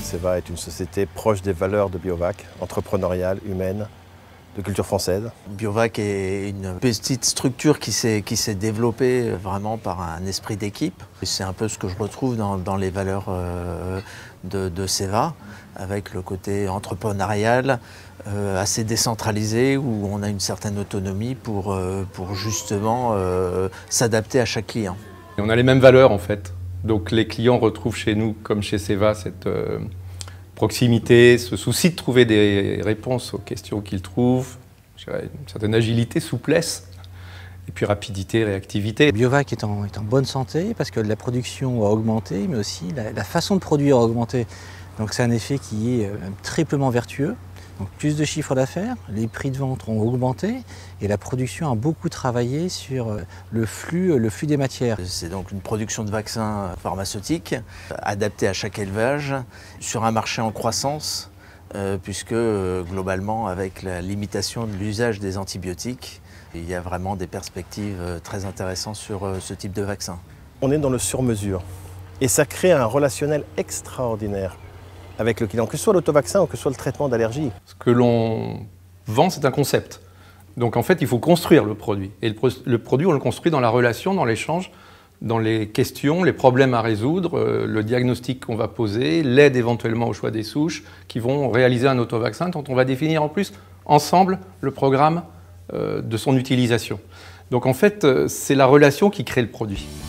CEVA est une société proche des valeurs de Biovac, entrepreneuriale, humaine, de culture française. Biovac est une petite structure qui s'est développée vraiment par un esprit d'équipe. C'est un peu ce que je retrouve dans les valeurs de CEVA, avec le côté entrepreneurial, assez décentralisé, où on a une certaine autonomie pour justement s'adapter à chaque client. On a les mêmes valeurs en fait. Donc les clients retrouvent chez nous, comme chez CEVA, cette proximité, ce souci de trouver des réponses aux questions qu'ils trouvent, une certaine agilité, souplesse, et puis rapidité, réactivité. Biovac est en bonne santé parce que la production a augmenté, mais aussi la façon de produire a augmenté. Donc c'est un effet qui est triplement vertueux. Donc plus de chiffre d'affaires, les prix de vente ont augmenté et la production a beaucoup travaillé sur le flux des matières. C'est donc une production de vaccins pharmaceutiques adaptée à chaque élevage sur un marché en croissance puisque globalement avec la limitation de l'usage des antibiotiques, il y a vraiment des perspectives très intéressantes sur ce type de vaccin. On est dans le sur-mesure et ça crée un relationnel extraordinaire avec le client, que ce soit l'autovaccin ou que ce soit le traitement d'allergie. Ce que l'on vend, c'est un concept. Donc en fait, il faut construire le produit. Et le produit, on le construit dans la relation, dans l'échange, dans les questions, les problèmes à résoudre, le diagnostic qu'on va poser, l'aide éventuellement au choix des souches, qui vont réaliser un autovaccin dont on va définir en plus ensemble le programme de son utilisation. Donc en fait, c'est la relation qui crée le produit.